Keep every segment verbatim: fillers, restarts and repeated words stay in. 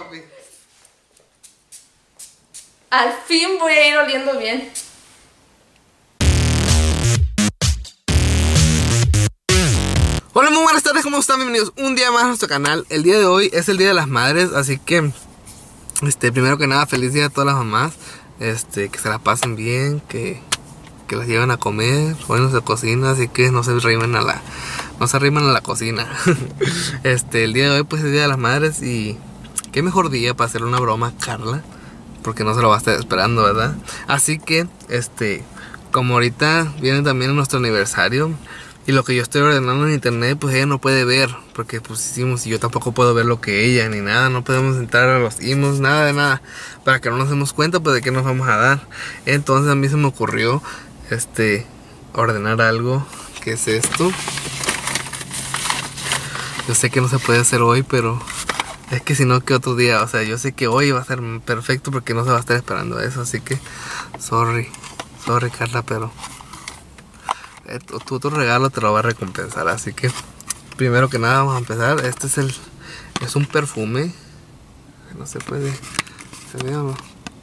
papi. Al fin voy a ir oliendo bien. Hola, muy buenas tardes, ¿cómo están? Bienvenidos un día más a nuestro canal. El día de hoy es el Día de las Madres, así que este, primero que nada, feliz día a todas las mamás. Este, que se la pasen bien, que, que las lleven a comer, bueno, se cocina, así que no se arrimen a la, no se arrimen a la cocina. Este, el día de hoy pues es el Día de las Madres y qué mejor día para hacerle una broma a Carla, porque no se lo va a estar esperando, ¿verdad? Así que, este, como ahorita viene también nuestro aniversario y lo que yo estoy ordenando en internet, pues ella no puede ver, porque pues hicimos y yo tampoco puedo ver lo que ella, ni nada, no podemos entrar a los imos, nada de nada, para que no nos demos cuenta pues de qué nos vamos a dar. Entonces a mí se me ocurrió, este, ordenar algo, que es esto. Yo sé que no se puede hacer hoy, pero es que si no, que otro día, o sea, yo sé que hoy va a ser perfecto porque no se va a estar esperando eso, así que, sorry, sorry Carla, pero tu otro regalo te lo va a recompensar. Así que primero que nada vamos a empezar. Este es el es un perfume. No se puede, ¿se ve o no?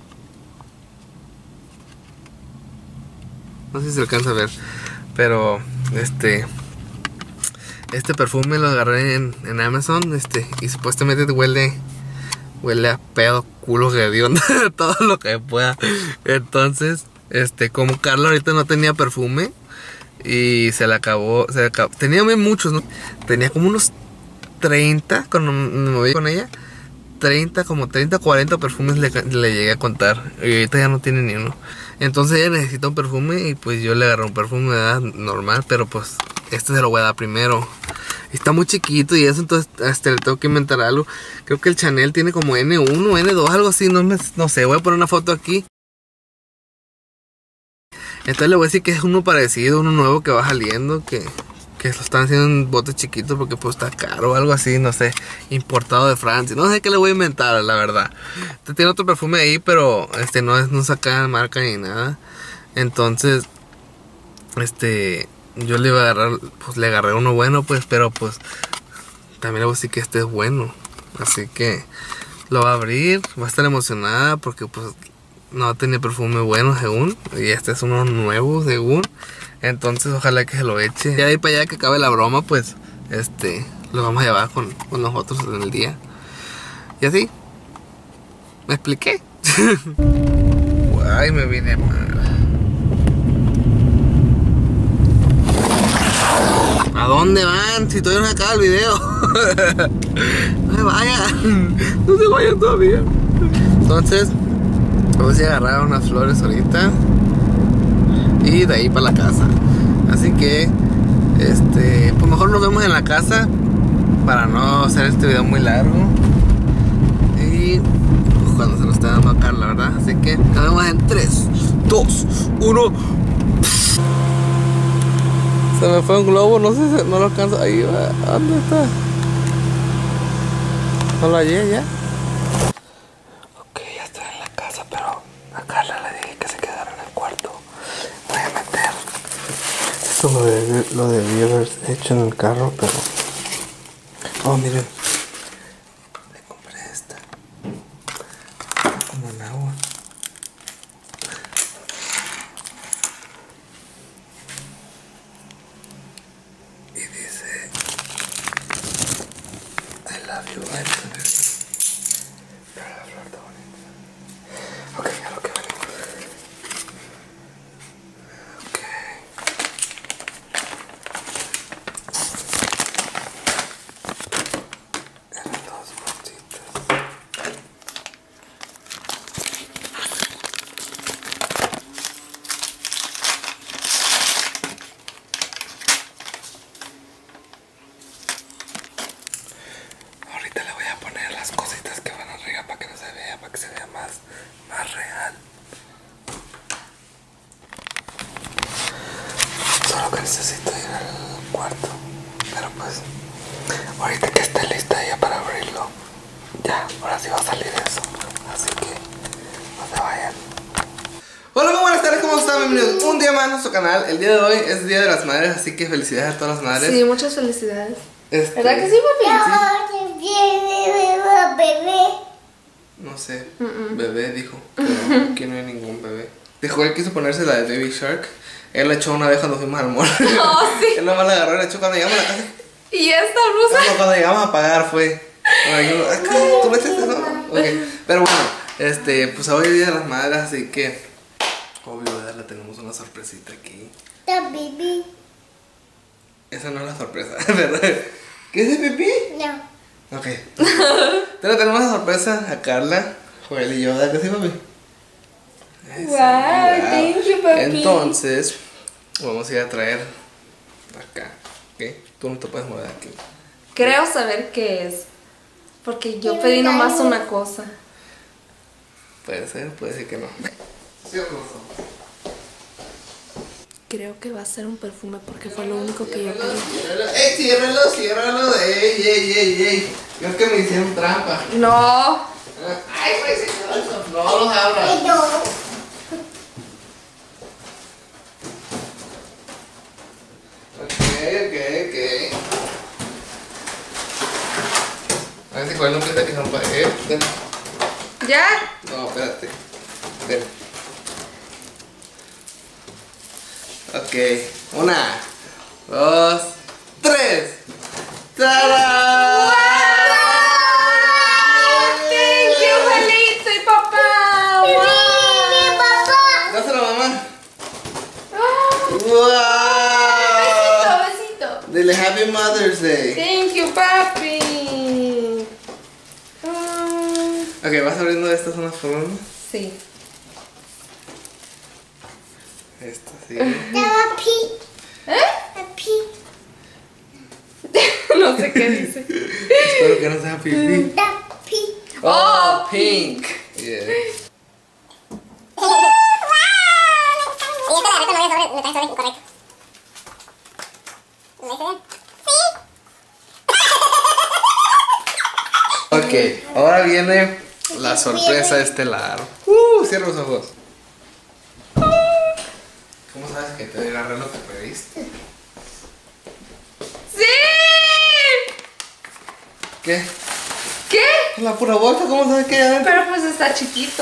No sé si se alcanza a ver, pero este este perfume lo agarré en, en Amazon, este, y supuestamente huele huele a pedo, culo, hediondo, todo lo que pueda. Entonces, este, como Carla ahorita no tenía perfume y se le acabó, se le acabó. Tenía muchos, ¿no? Tenía como unos treinta cuando me moví con ella. treinta, como treinta, cuarenta perfumes le, le llegué a contar. Y ahorita ya no tiene ni uno. Entonces ella necesita un perfume y pues yo le agarré un perfume de edad normal. Pero pues este se lo voy a dar primero. Está muy chiquito y eso, entonces este, le tengo que inventar algo. Creo que el Chanel tiene como ene uno, ene dos, algo así. No, me, no sé, voy a poner una foto aquí. Entonces le voy a decir que es uno parecido, uno nuevo que va saliendo, que, que lo están haciendo en botes chiquitos porque pues está caro o algo así, no sé, importado de Francia. No sé qué le voy a inventar, la verdad. Este tiene otro perfume ahí, pero este no es, no saca marca ni nada. Entonces, este, yo le iba a agarrar, pues le agarré uno bueno, pues, pero pues también le voy a decir que este es bueno. Así que lo va a abrir, va a estar emocionada porque pues no tenía perfume bueno según, y este es uno nuevo según. Entonces ojalá que se lo eche. Y de ahí para allá que acabe la broma, pues este lo vamos a llevar con, con nosotros en el día. Y así. ¿Me expliqué? Ay, me vine mal. ¿A dónde van? Si todavía no se acaba el video. No se vayan. No se vayan todavía. Entonces vamos a agarrar unas flores ahorita y de ahí para la casa. Así que este, pues mejor nos vemos en la casa para no hacer este video muy largo y pues cuando se nos esté dando a Carla, ¿verdad? Así que nos vemos en tres, dos, uno. Se me fue un globo, no sé si no lo alcanzo. Ahí va, ¿dónde está? No lo hallé ya. Lo, de, lo debí haber hecho en el carro, pero oh, miren, le compré esta como en agua. Y dice I love you, I love you. Pero la flor está bonita. Ok, a lo que venimos. Necesito ir al cuarto, pero pues ahorita que esté lista ya para abrirlo, ya, ahora sí va a salir eso, así que no se vayan. Hola, muy buenas tardes, ¿cómo están? Bienvenidos un día más a nuestro canal. El día de hoy es Día de las Madres, así que felicidades a todas las madres. Sí, muchas felicidades. Este... ¿Verdad que sí, papi? No, que viene bebé. No sé, Mm, mm. bebé dijo, pero aquí no hay ningún bebé. Dijo, él quiso ponerse la de Baby Shark. Él la echó una vez cuando fuimos al mall. Oh, sí. Él nomás la agarró y la echó cuando llegamos a la casa. ¿Y esta blusa? No, cuando llegamos a pagar fue. Bueno, yo, "Ah, ¿qué? ¿Tú ves esto, no?" Okay. Pero bueno, este, pues hoy es Día de las Madres, así que obvio, ¿verdad? Le tenemos una sorpresita aquí. The baby. Esa no es la sorpresa, ¿verdad? ¿Qué es de pipí? No. Ok. Pero tenemos una sorpresa a Carla, Joel y yo, ¿verdad que sí, papi? Eso, Wow, thank you, papi. Entonces, vamos a ir a traer acá, ¿ok? Tú no te puedes mover aquí. Creo saber qué es. Porque yo pedí nomás una cosa. Puede ser, puede ser que no. ¿Sí o no? Creo que va a ser un perfume porque fue lo único que yo pedí. ¡Ey, ciérralo, ciérralo! ¡Ey, ey, ey, ey! Creo que me hicieron trampa. No. ¡Ay, güey, se quedó eso! No los abras. No. Ok, ok, ok. A ver si Joel no piensa que son para él. Ven. ¿Ya? No, espérate. Ven. Ok. Una, dos, tres. ¡Tarán! Thank you, Joelito y papá. Mi Wow. papá. Dáselo, mamá. Ah, ¡Wow! Besito, besito. Dile Happy Mother's Day. Thank you, papi. Ah, Ok, vas abriendo estas unas por una. sí. Esta sí. The pee. ¿Eh? The pee. No sé qué dice. Espero que no sea pipí. The pee. Oh, pink. Yeah. Ok, ahora viene la sorpresa estelar. Uh, cierra los ojos. ¿Cómo sabes que te agarré lo que pediste? ¡Sí! ¿Qué? ¿Qué? La pura bolsa, ¿cómo sabes que hay adentro? Pero pues está chiquito.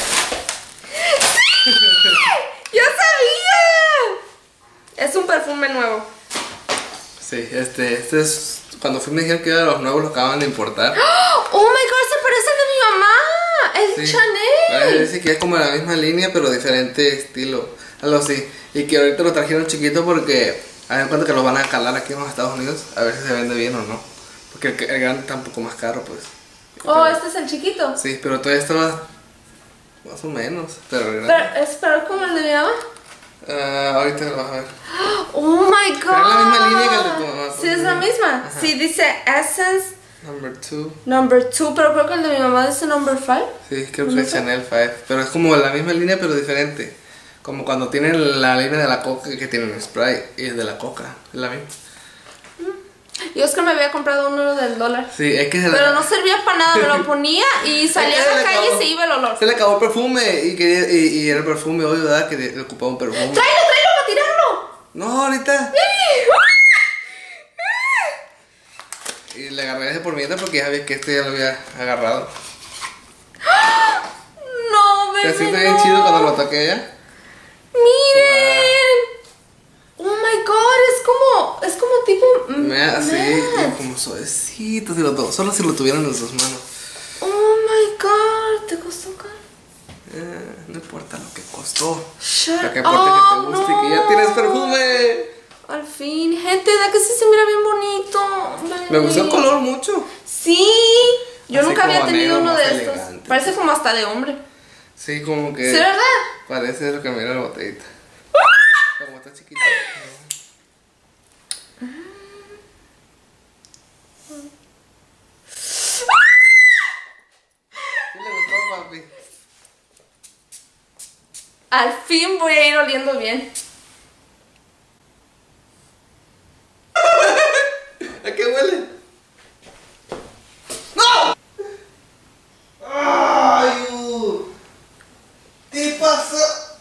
¡Yo sabía! Es un perfume nuevo. Sí, este, este es. Cuando fui me dijeron que era de los nuevos, lo acaban de importar. ¡Oh my god! Se parece al de mi mamá. El Sí. Chanel. Dice que es como la misma línea, pero diferente estilo. Algo así. Y que ahorita lo trajeron chiquito porque hay en cuenta que lo van a calar aquí en los Estados Unidos. A ver si se vende bien o no. Porque el, el grande está un poco más caro, pues. Oh, Pero- este es el chiquito. Sí, pero todavía estaba más o menos. Pero el grande. Pero es peor como el de mi mamá. Ah, ahorita lo vas a ver. Oh my god. Pero es la misma línea que el de tu mamá, Sí, es la pues. misma. Ajá. Sí, dice Essence Number two. number two, pero creo que el de mi mamá dice number five. Sí, creo que es Chanel cinco. Pero es como la misma línea, pero diferente. Como cuando tienen la línea de la coca que tienen spray y es de la coca. Es la misma. Y Oscar me había comprado uno del dólar. Sí, es que se Pero la- no servía para nada, me lo ponía y salía Es que a se la le calle acabó. y se iba el olor. Se le acabó el perfume y, quería, y, y era el perfume hoy, ¿verdad? Que le ocupaba un perfume. ¡Tráelo, tráelo para tirarlo! No, ahorita. Y le agarré ese por mientras porque ya sabía que este ya lo había agarrado. No, Se bebé, siente bien no. chido cuando lo toqué ella. Miren. Oh my god, es como, es como tipo mm, Me así, matte. como suavecito, si lo to- solo si lo tuvieran en sus manos. Oh my god, ¿te costó caro? Eh, no importa lo que costó. Shut Lo que importa es que te up, guste y que ya no. tienes perfume. Al fin, gente, ¿da que sí se mira bien bonito? Me Bebé. gustó el color mucho. Sí, yo Así nunca había como tenido negro, uno más de estos. elegante. Parece como hasta de hombre. Sí, como que ¿Sí, verdad? parece lo que mira la botellita. Como está chiquita. ¿Sí le gustó, papi? Al fin voy a ir oliendo bien. ¿A qué huele? ¡No! ¡Ay! uh. ¿Qué pasó?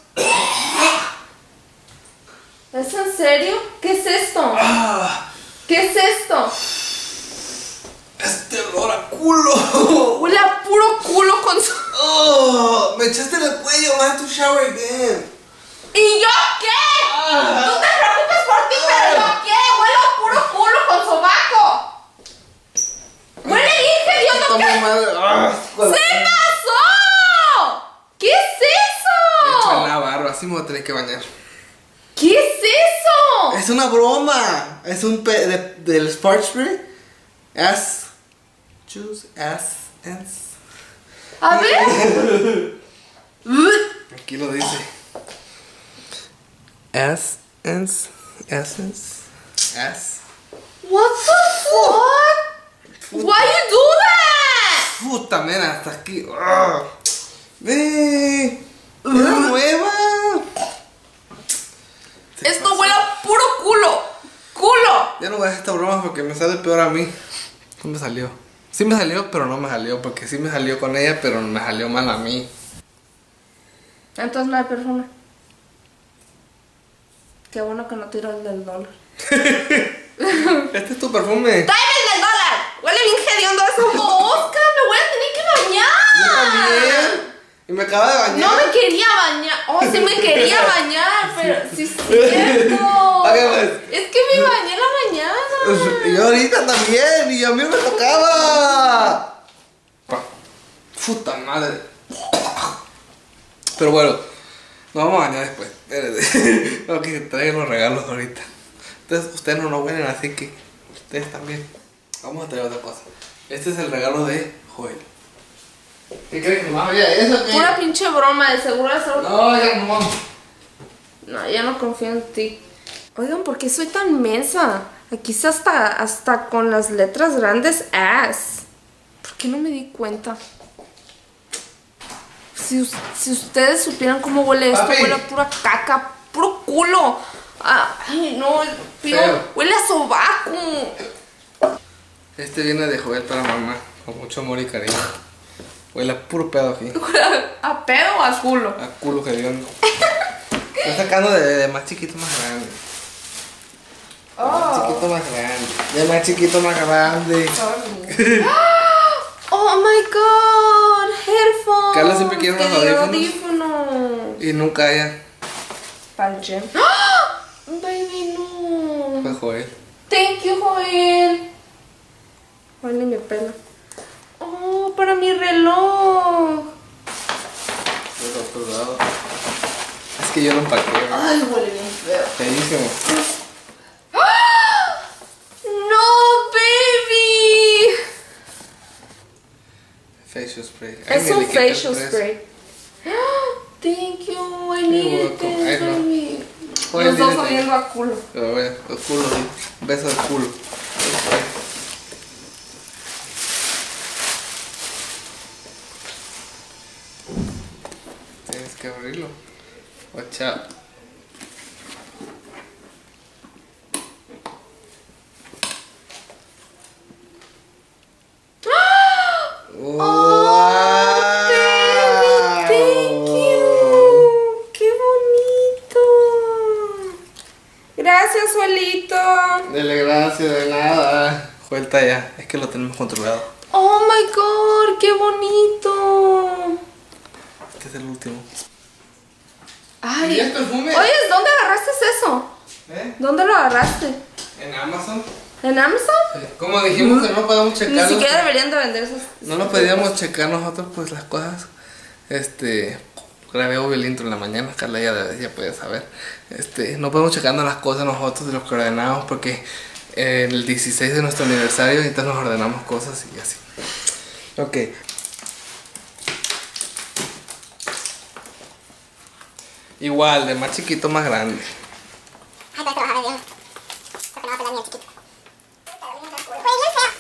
¿Es en serio? ¿Qué es esto? Ah, ¿Qué es esto? este olor a culo. Huele a puro culo con su... Oh, me echaste en el cuello, man, to shower again. ¿Y yo qué? Ah. Tú te preocupes por ti, pero yo qué? Huele a puro culo con sobaco. Huele bien hediondo. Está muy ¿Qué? mal. Ah, con la- ¿Qué pasó? ¿Qué es Me echo en eso? la barba, así me voy a tener que bañar. ¿Qué es eso? Es una broma. Es un pe de, del Spark Spray. As. Choose as. As. A ver. Aquí lo dice. As. As. Essence. As. What the fuck? Why you do that? Puta, mira, hasta aquí. Ah. Ve. Era nueva. Esto huele a puro culo. Culo. Ya no voy a hacer esta broma porque me sale peor a mí. No me salió. Sí me salió, pero no me salió. Porque sí me salió con ella, pero me salió mal a mí. Entonces no hay perfume. Qué bueno que no tiro el del dólar. Este es tu perfume. ¡Tráeme el del dólar! Huele bien hediondo eso. Oscar, me voy a tener que bañar. Yo también. Y me acaba de bañar. No me quería bañar. Oh, sí me quería bañar, pero sí es cierto. ¿A qué más? Es que me bañé en la mañana. Y yo ahorita también. Y a mí me tocaba. Puta madre. Pero bueno, nos vamos a bañar después. Espérense. Tengo que traer los regalos ahorita. Entonces ustedes no nos huelen, así que ustedes también. Vamos a traer otra cosa. Este es el regalo de Joel. ¿Qué crees que más había eso? ¿Qué? Pura pinche broma, de seguro es algo. No, ya no vamos. No, ya no confío en ti. Oigan, ¿por qué soy tan mensa? Aquí está hasta, hasta con las letras grandes ass. ¿Por qué no me di cuenta? Si, us- si ustedes supieran cómo huele esto, Papi. huele a pura caca, puro culo. Ah, ay, no, es peor. Feo. Huele a sobaco. Este viene de Joel para mamá. Con mucho amor y cariño. Huele a puro pedo aquí. ¿Huele a, a pedo o a culo? A culo que dio. Estoy sacando de, de más chiquito más grande. De más Oh. chiquito más grande. De más chiquito más grande. Sorry. Oh my god, headphones. Carla siempre quiere unos Quería audífonos. audífonos. Y nunca haya. Para el gym. ¡Ah! Baby, no. Fue Joel. Thank you, Joel. Joel ni me pela. Oh, para mi reloj. Del otro lado. Es que yo lo empaqué. Ay, huele bien feo. Feísimo. ¡Ah! No, baby. Facial spray. Ay, Es me un le quité el facial precio. spray. ¡Ah! Thank you, I needed welcome. this, Ay, no. baby. Joel, Los dos dile oliendo a culo. Pero bueno, el culo, sí. Beso al culo. Tienes que abrirlo. Watch out. Oh, baby, thank you. Qué bonito. Gracias, Joelito. Dele gracias, de nada. Vuelta ya, es que lo tenemos controlado. Oh my god, qué bonito. Este es el último. Ay. ¿Y el perfume? Oye, ¿dónde agarraste eso? ¿Eh? ¿Dónde lo agarraste? En Amazon. ¿En Amazon? Como dijimos que no podemos checar. Ni siquiera deberían de vender esos. No nos podíamos checar nosotros pues las cosas. Este, grabé obvio el intro en la mañana, Carla ya, ya puede saber. Este, no podemos checarnos las cosas nosotros de los que ordenamos porque eh, el dieciséis de nuestro aniversario, entonces nos ordenamos cosas y así. Ok. Igual, de más chiquito más grande. Ay, pero trabajar bien. Porque no va a pelar ni el chiquito. Fue bien feo.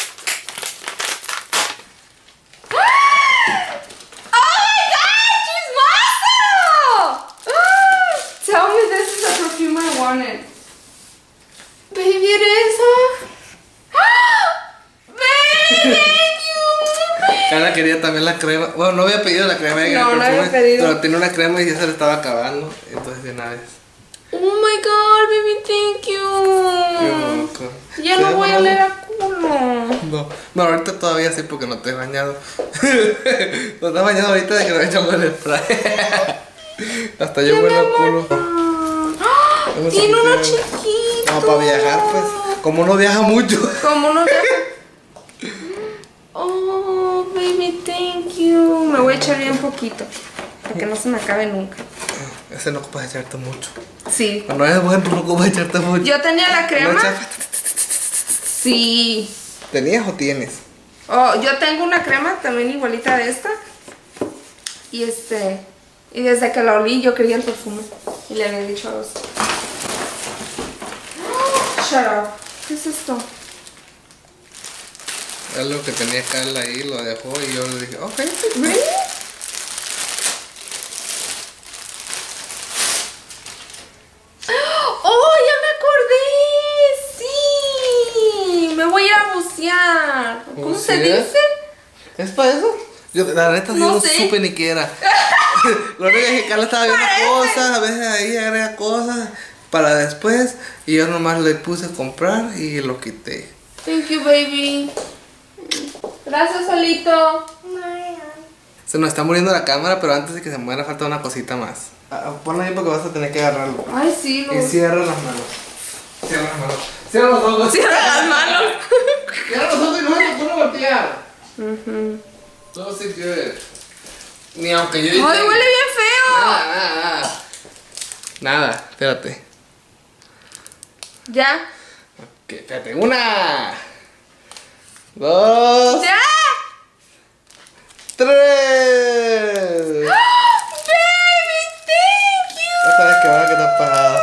Oh my god, chismoso! Ah, tell me this is the perfume I wanted. Baby, it is, huh? Ah, baby, thank you. Carla quería también la crema. Bueno, no había pedido la crema de No, no había perfume, pedido. pero tenía una crema y ya se le estaba acabando. Entonces de una vez. Oh my god, baby, thank you. Qué loco. Ya ¿Se no ve voy a borroso? leer a culo. No. No, no, ahorita todavía sí porque no te he bañado. No te has bañado ahorita de que no echamos el spray. Hasta yo huele el culo. ¡Ah! Tiene uno chiquito. No, para viajar, pues. Como no viaja mucho. Como no viaja. Oh, baby, thank you. Me voy a echar bien poquito. Para que no se me acabe nunca. Ese no ocupas echarte mucho. Sí. Cuando eres bueno, no ocupas echarte mucho. Yo tenía la crema. ¿No echas? Sí. ¿Tenías o tienes? Oh, yo tengo una crema también igualita de esta. Y este. Y desde que la olí yo quería el perfume. Y le había dicho a los. Shut up. ¿Qué es esto? Es lo que tenía Carla ahí, lo dejó y yo le dije, ok. ¿Really? ¡Oh, ya me acordé! ¡Sí! Me voy a ir a bucear. ¿Cómo se ¿Bucear? dice? ¿Es para eso? Yo, la neta, No yo no sé. supe ni qué era. Lo único es que Carla estaba viendo cosas, a veces ahí agrega cosas para después. Y yo nomás le puse a comprar y lo quité. Thank you, baby. Gracias, solito. Se nos está muriendo la cámara, pero antes de que se muera falta una cosita más. Ah, ponlo ahí porque vas a tener que agarrarlo. Ay, sí, lo. Y cierra las manos. Cierra las manos. Cierra los ojos. Cierra las manos. Cierra los ojos y no se te pone a voltear. Ujú. Todo se good. Ni aunque yo Ay, huele bien feo. Nada, nada, nada. Nada, espérate. Ya. Ok, espérate. Una. Dos. Ya. Tres. Baby, thank you. Ya sabes que ahora que está apagado.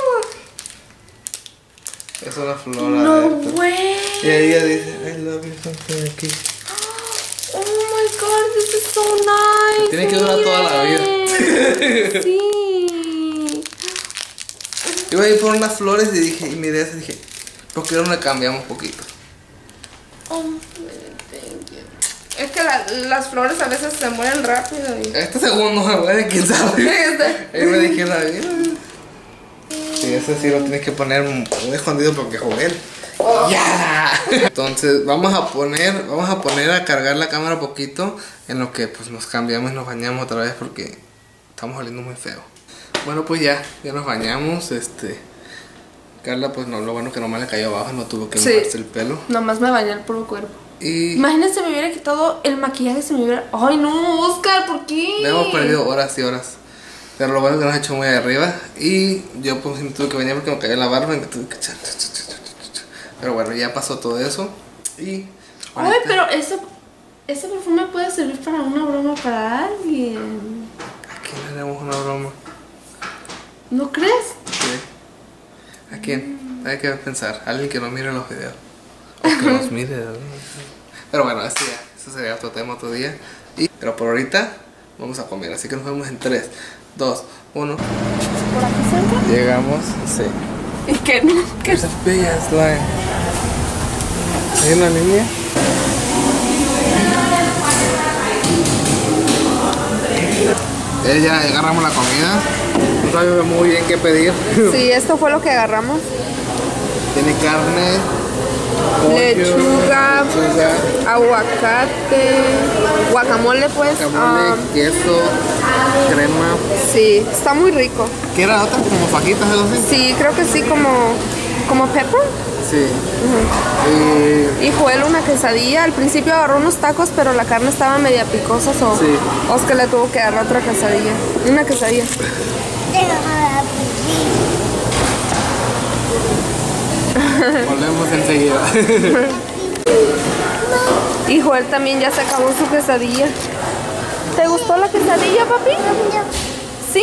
Es una flor No adentro. way. Y ella dice, I love you something aquí. Oh my god, this is so nice. Tiene que durar toda la vida. Miren. Sí. Iba a ir por unas flores y dije, y miré eso y dije, ¿por qué no le cambiamos un poquito? Oh, thank you. Es que la- las flores a veces se mueren rápido. Y... Este segundo me muere, quién sabe. Este. Ahí me dijeron, sí, ese sí lo tienes que poner muy escondido porque jugué. Oh. ¡Ya! Entonces vamos a poner, vamos a poner a cargar la cámara poquito en lo que pues nos cambiamos y nos bañamos otra vez porque estamos oliendo muy feo. Bueno, pues ya, ya nos bañamos, este Carla pues no, lo bueno que nomás le cayó abajo, no tuvo que Sí. mojarse el pelo. Nomás me bañé el puro cuerpo. Y Imagínense, me hubiera quitado el maquillaje, se me hubiera... Ay, no, Oscar, ¿por qué? le hemos perdido horas y horas. Pero lo bueno es que nos ha hecho muy arriba. Y yo pues me tuve que bañar porque me cayó la barba y me tuve que echar. Pero bueno, ya pasó todo eso. Y Ay, ahorita- pero ese, ese perfume puede servir para una broma para alguien. ¿A quién le haremos una broma? ¿No crees? Sí. ¿A quién? Hay que pensar. Alguien que no mire los videos. O que nos mire. ¿no? Pero bueno, eso ya. Eso sería otro tema otro día. Y, pero por ahorita vamos a comer. Así que nos vemos en tres, dos, uno. ¿Por aquí cerca? Llegamos. Sí. ¿Y qué no? ¿Qué? Esa bella slime. ¿Hay una línea? Eh, ya agarramos la comida. No sabemos muy bien qué pedir. Sí, esto fue lo que agarramos. Tiene carne, pollo, Lechuga, lechuga, aguacate, guacamole pues. guacamole, ah, queso, crema. sí, está muy rico. ¿Qué era otra? ¿Como fajitas algo así? Sí, creo que sí, como, como pepper. Sí. Y Y Joel una quesadilla. Al principio agarró unos tacos, pero la carne estaba media picosa. So Sí. Oscar le tuvo que agarrar otra quesadilla. Una quesadilla. volvemos enseguida. Y Joel también ya se acabó su quesadilla. ¿Te gustó la quesadilla, papi? ¿Sí?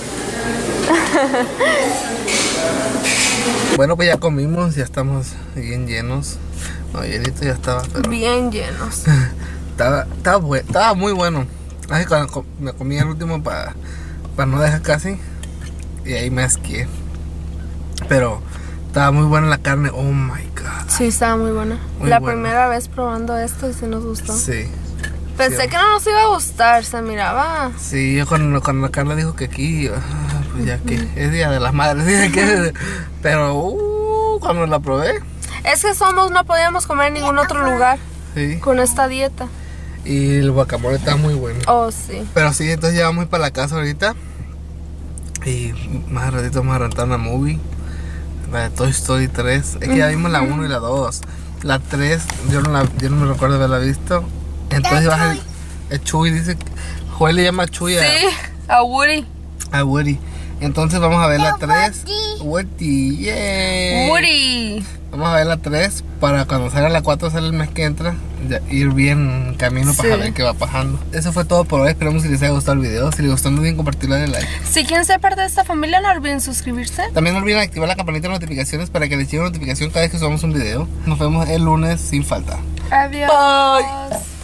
Bueno, pues ya comimos, ya estamos bien llenos. No, llenito ya estaba, pero Bien llenos. estaba, estaba, bue- estaba muy bueno. Así cuando co- me comí el último para para no dejar casi. Y ahí me asqué. Pero estaba muy buena la carne. Oh my god. Sí, estaba muy buena. Muy la buena. primera vez probando esto y sí nos gustó. Sí. Pensé Sí. que no nos iba a gustar, se miraba. Sí, yo cuando, cuando Carla dijo que aquí, ah, pues ya que es Día de las Madres, dije que, pero uh, cuando la probé, Es que somos, no podíamos comer en ningún otro lugar Sí. con esta dieta. Y el guacamole está muy bueno. Oh, sí. Pero sí, entonces ya vamos a ir para la casa ahorita. Y más ratito vamos a rentar una movie. La de Toy Story tres. Es que ya vimos la uno y la dos. La tres, yo no, la, yo no me recuerdo haberla visto. Entonces va a ser el Chuy, dice. Joel le llama Chuy a, Sí, a Woody. a Woody. Entonces vamos a ver la tres. Woody, yeah. Woody. Vamos a ver la tres para cuando salga la cuatro, sale el mes que entra, ya ir bien en camino para Sí. ver qué va pasando. Eso fue todo por hoy, esperamos que les haya gustado el video. Si les gustó, no olviden compartirlo y darle like. Si quieren ser parte de esta familia, no olviden suscribirse. También no olviden activar la campanita de notificaciones para que les llegue notificación cada vez que subamos un video. Nos vemos el lunes sin falta. Adiós.